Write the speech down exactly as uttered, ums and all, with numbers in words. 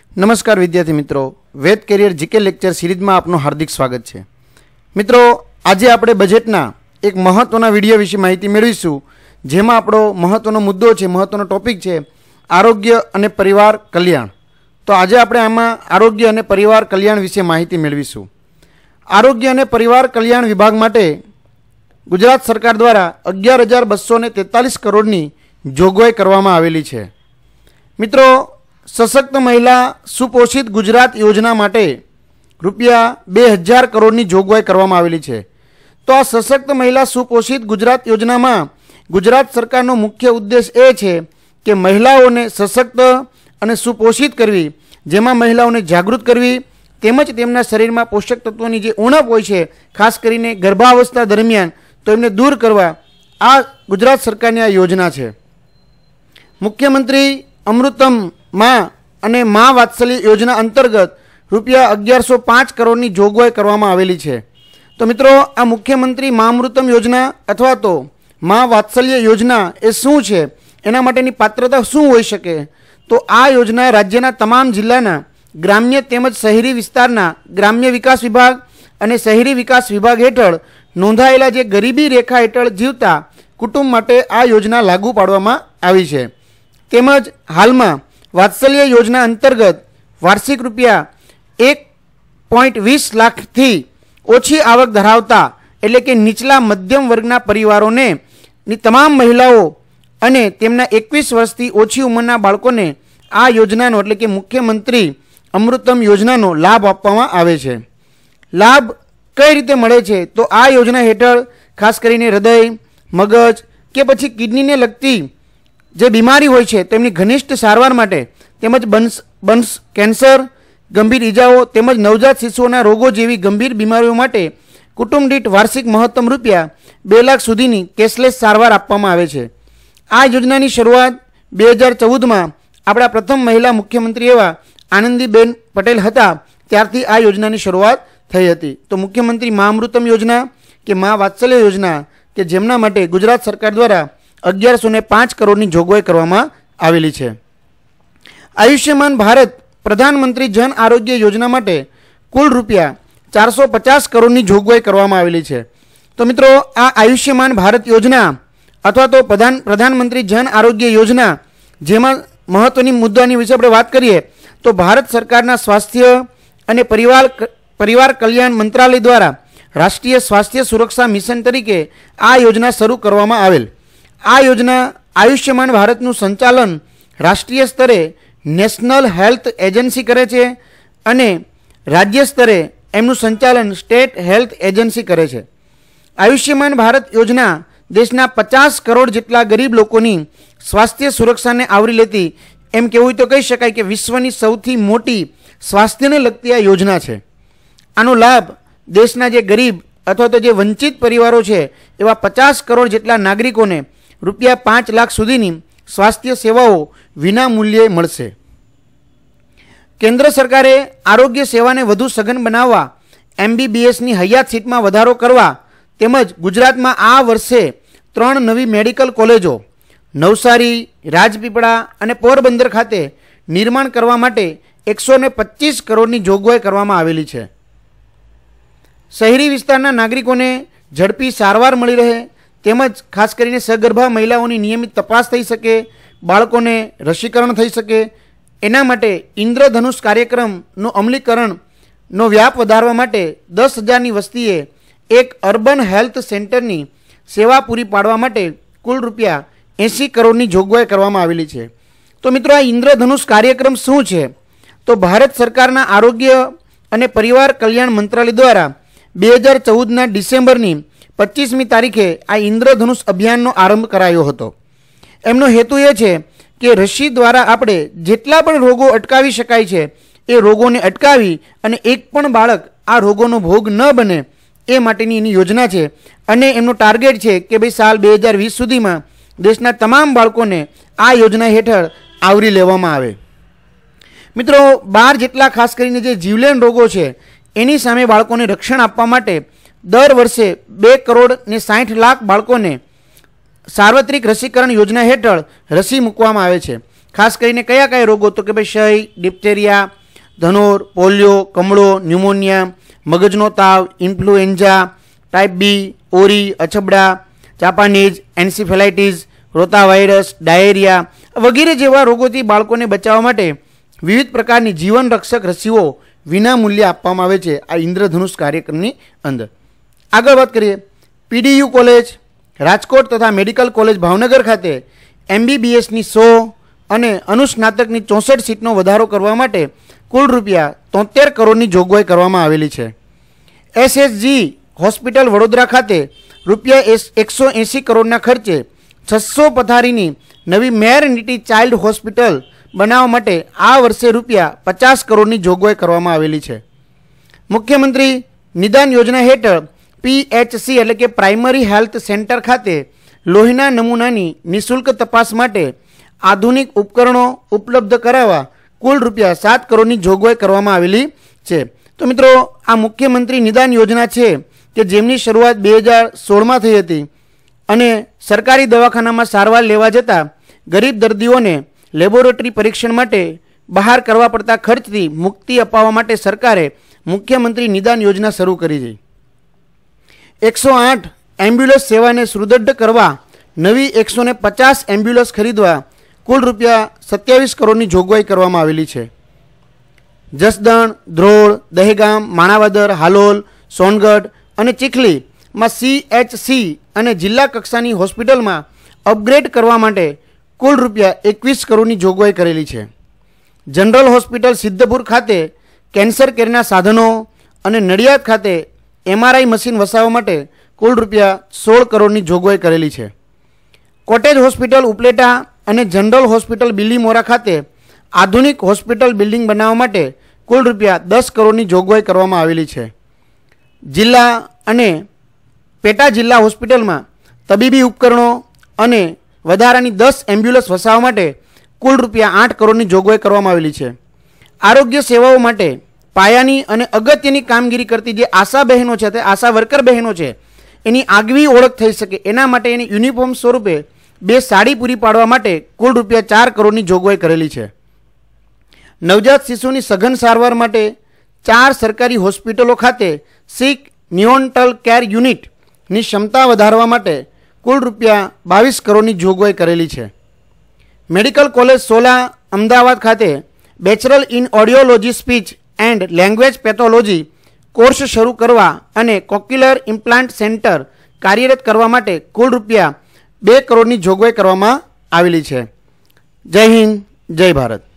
नमस्कार विद्यार्थी मित्रों, Ved career GK lecture series में आपનું हार्दिक स्वागत है। मित्रों, आज આપણે બજેટના એક મહત્વના વિડિયો વિશે માહિતી મેળવીશું, જેમાં આપણો મહત્વનો મુદ્દો છે, મહત્વનો ટોપિક છે આરોગ્ય અને પરિવાર કલ્યાણ। તો આજે આપણે આમાં આરોગ્ય અને પરિવાર કલ્યાણ વિશે માહિતી મેળવીશું। આરોગ્ય અને પરિવાર કલ્યાણ વિભાગ માટે ગુજરાત સરકાર દ્વારા અગિયાર હજાર બસો ને તેતાલીસ કરોડની જોગવાઈ કરવામાં આવેલી છે। મિત્રો, सशक्त महिला सुपोषित गुजरात योजना माटे रुपया बे हजार करोड़नी जोगवाई करवामां आवेली छे। तो आ सशक्त महिला सुपोषित गुजरात योजना में गुजरात सरकारनो मुख्य उद्देश्य ए छे कि महिलाओने सशक्त अने सुपोषित करवी, जेमां महिलाओने जागृत करवी, तेमज तेमना शरीर में पोषक तत्वोनी जे उणप होय छे, खास करीने गर्भावस्था दरमियान, तो एमने दूर करवा आ गुजरात सरकारनी आ योजना छे। मुख्यमंत्री अमृतम मां अने मां वात्सल्य योजना अंतर्गत रुपया अगियार सौ पांच करोड़ की जोगवाई करवामां आवेली छे। तो मित्रों, आ मुख्यमंत्री मां अमृतम योजना अथवा तो मां वात्सल्य योजना ए शुं छे, एना माटेनी पात्रता शुं होई शके? तो आ योजना राज्यना तमाम जिल्लाना ग्राम्य तेमज शहरी विस्तारना ग्राम्य विकास विभाग अने शहरी विकास विभाग हेठळ नोंधायेला जे गरीबी रेखा हेठळ जीवता कुटुंब माटे आ योजना लागू पाडवामां आवी छे। तेमज हालमां वात्सल्य योजना अंतर्गत वार्षिक रुपया एक पॉइंट वीस लाख थी ओછી आवक धरावता एटले के નીચલા मध्यम वर्गना परिवारों ने तमाम महिलाओं अने तेमना एकवीस वर्षथी ओછી उमरना बाळकोने आ योजनानो एटले के मुख्यमंत्री अमृतम योजनानो लाभ आपवामां आवे छे। लाभ कई रीते मळे छे? तो आ योजना हेठळ खास करीने हृदय, मगज के पछी किडनीने लगती जे बीमारी होय छे तेमनी घनिष्ठ सारवार माटे तेमज बंश बंश कैंसर, गंभीर इजाओ तेमज नवजात शिशुओना रोगों जेवी गंभीर बीमारीओ माटे कुटुंब दीठ वार्षिक महत्तम रुपया बे लाख सुधीनी केशलेस सारवार आपवामां आवे छे। आ योजनानी शरूआत बे हज़ार चौदह में आपणा प्रथम महिला मुख्यमंत्री एवा आनंदीबेन पटेल हता त्यारथी आ योजनानी शरूआत थई हती। तो मुख्यमंत्री मां अमृतम योजना के मां वात्सल्य योजना के जेमना माटे गुजरात सरकार द्वारा अगियार सौ ने पांच करोड़ की जोगवाई करवामां आवेली छे। आयुष्यमान भारत प्रधानमंत्री जन आरोग्य योजना माटे कुल रुपया चार सौ पचास करोड़ की जोगवाई करवामां आवेली छे। तो मित्रों, आ आयुष्यमान भारत योजना अथवा तो प्रधान प्रधानमंत्री जन आरोग्य योजना जेमां महत्वनी मुद्दानी विषय आपणे वात करीए तो भारत सरकारना स्वास्थ्य अने परिवार परिवार कल्याण मंत्रालय द्वारा राष्ट्रीय स्वास्थ्य सुरक्षा मिशन तरीके आ योजना शुरू करवामां आवेल। आ योजना आयुष्यमान भारतનું संचालन राष्ट्रीय स्तरे नेशनल हेल्थ एजेंसी करे छे अने राज्य स्तरे एमનું संचालन स्टेट हेल्थ एजेंसी करे छे। आयुष्यमान भारत योजना देशना पचास करोड़ जेटला गरीब लोकोनी स्वास्थ्य सुरक्षाने आवरी लेती एम कहेवुं तो कही शकाय कि विश्वनी सौथी मोटी स्वास्थ्यने लगती आ योजना छे। आनो लाभ देशना जे गरीब अथवा तो जे वंचित परिवारों छे एवा पचास करोड़ जेटला नागरिकोने रुपया पांच लाख सुधीनी स्वास्थ्य सेवाओं विना मूल्ये मळशे। केन्द्र सरकारे आरोग्य सेवाने वधु सघन बनाववा एमबीबीएस नी हयात सीट में वधारो करवा तेमज गुजरात में आ वर्षे त्रण नवी मेडिकल कॉलेजों नवसारी, राजपीपळा अने पोरबंदर खाते निर्माण करवा माटे एक सौ पच्चीस करोड़ की जोगवाई करवामां आवेली छे। शहरी विस्तारना नागरिकोने झड़पी सारवार मळी रहे तेमज खास करीने सगर्भा महिलाओनी नियमित तपास थई शके, बाळकोने रसीकरण थई शके, एना माटे इंद्रधनुष कार्यक्रमनो अमलीकरणनो व्याप वधारवा माटे दस हज़ारनी वस्तीए एक अर्बन हेल्थ सेंटरनी सेवा पूरी पाडवा माटे कुल रुपया एंसी करोड़नी जोगवाई करवामां आवेली छे। तो मित्रों, आ इंद्रधनुष कार्यक्रम शुं छे? तो भारत सरकारना आरोग्य अने परिवार कल्याण मंत्रालय द्वारा बे हज़ार चौदह डिसेम्बरनी पच्चीसमी तारीखे आ इंद्रधनुष अभियाननो आरंभ करायो हतो। एमनो हेतु ए छे कि रसी द्वारा आपणे जेटला पण रोगो अटकावी शकाय छे ए रोगोने अटकावी अने एक पण बाळक आ रोगोनो भोग न बने ए माटेनी एनी योजना छे। अने एमनो टार्गेट छे कि भाई साल बे हज़ार वीस सुधीमां देशना तमाम बाळकोने आ योजना हेठळ आवरी लेवामां आवे। मित्रों, बार जेटला खास करीने जे जीवलेण रोगो छे एनी सामे बाळकोने रक्षण आपवा माटे दर वर्षे बे करोड़ ने साठ लाख बाळकोने सार्वत्रिक रसीकरण योजना हेठळ रसी मूकवामां आवे छे। खास करीने कया कया रोगो? तो कि भाई क्षय, डिप्थेरिया, ધનોર, પોલિયો, કમળો, ન્યુમોનિયા, મગજનો તાવ, ઇન્ફ્લુએન્ઝા, ટાઈપ બી, ઓરી, અછબડા, Japanese, encephalitis, rota virus, diarrhoea વગેરે જેવા રોગોથી બાળકોને બચાવવા માટે વિવિધ પ્રકારની જીવન રક્ષક રસીઓ વિના મૂલ્યે આપવામાં આવે છે આ ઇન્દ્રધનુષ કાર્યક્રમની અંદર. આગળ વાત કરીએ, પીડીયુ કોલેજ રાજકોટ તથા મેડિકલ કોલેજ ભાવનગર ખાતે એમબીબીએસની સો અને અનુસ્નાતકની ચોસઠ સીટનો વધારો કરવા માટે કુલ રૂપિયા તોતેર કરોડની જોગવાઈ કરવામાં આવેલી છે. એસએસજી હોસ્પિટલ વડોદરા ખાતે રૂપિયા એકસો એંસી કરોડના ખર્ચે છસો પથારીની નવી મેટર્નિટી ચાઇલ્ડ હોસ્પિટલ બનાવવા માટે આ વર્ષે રૂપિયા પચાસ કરોડની જોગવાઈ કરવામાં આવેલી છે. મુખ્યમંત્રી નિદાન યોજના હેઠળ પીએચસી એટલે કે પ્રાઇમરી હેલ્થ સેન્ટર ખાતે લોહીના નમૂનાની નિઃશુલ્ક તપાસ માટે આધુનિક ઉપકરણો ઉપલબ્ધ કરાવવા કુલ રૂપિયા સાત કરોડની જોગવાઈ કરવામાં આવેલી છે. તો મિત્રો, આ મુખ્યમંત્રી નિદાન યોજના છે કે જેમની શરૂઆત બે હજાર સોળમાં થઈ હતી અને સરકારી દવાખાનામાં સારવાર લેવા જતાં ગરીબ દર્દીઓને લેબોરેટરી પરીક્ષણ માટે બહાર કરવા પડતા ખર્ચથી મુક્તિ અપાવવા માટે સરકારે મુખ્યમંત્રી નિદાન યોજના શરૂ કરી છે. એકસો આઠ એમ્બ્યુલન્સ સેવાને સુદૃઢ કરવા નવી એકસો ને પચાસ એમ્બ્યુલન્સ ખરીદવા કુલ રૂપિયા સત્યાવીસ કરોડની જોગવાઈ કરવામાં આવેલી છે. જસદણ, ધ્રોળ, દહેગામ, માણાવદર, હાલોલ, સોનગઢ અને ચીખલીમાં સીએચસી અને જિલ્લા કક્ષાની હોસ્પિટલમાં અપગ્રેડ કરવા માટે કુલ રૂપિયા એકવીસ કરોડની જોગવાઈ કરેલી છે. જનરલ હોસ્પિટલ સિદ્ધપુર ખાતે કેન્સર કેરના સાધનો અને નડિયાદ ખાતે એમઆરઆઈ મશીન વસાવવા માટે કુલ રૂપિયા સોળ કરોડની જોગવાઈ કરેલી છે. કોટેજ હોસ્પિટલ ઉપલેટા અને જનરલ હોસ્પિટલ બિલીમોરા ખાતે આધુનિક હોસ્પિટલ બિલ્ડિંગ બનાવવા માટે કુલ રૂપિયા દસ કરોડની જોગવાઈ કરવામાં આવેલી છે. જિલ્લા અને પેટા જિલ્લા હોસ્પિટલમાં તબીબી ઉપકરણો અને વધારાની દસ એમ્બ્યુલન્સ વસાવવા માટે કુલ રૂપિયા આઠ કરોડની જોગવાઈ કરવામાં આવેલી છે. આરોગ્ય સેવાઓ માટે પાયાની અને અગત્યની કામગીરી કરતી જે આશા બહેનો છે તે આશા વર્કર બહેનો છે એની આગવી ઓળખ થઈ શકે એના માટે એની યુનિફોર્મ સ્વરૂપે બે સાડી પૂરી પાડવા માટે કુલ રૂપિયા ચાર કરોડની જોગવાઈ કરેલી છે. નવજાત શિશુની સઘન સારવાર માટે ચાર સરકારી હોસ્પિટલો ખાતે સિક નિયોન્ટલ કેર યુનિટની ક્ષમતા વધારવા માટે કુલ રૂપિયા બાવીસ કરોડની જોગવાઈ કરેલી છે. મેડિકલ કોલેજ સોલા અમદાવાદ ખાતે bachelor in audiology speech and language pathology course શરૂ કરવા અને કોક્યુલર ઇમ્પ્લાન્ટ સેન્ટર કાર્યરત કરવા માટે કુલ રૂપિયા બે કરોડની જોગવાઈ કરવામાં આવેલી છે. જય હિન્દ, જય ભારત.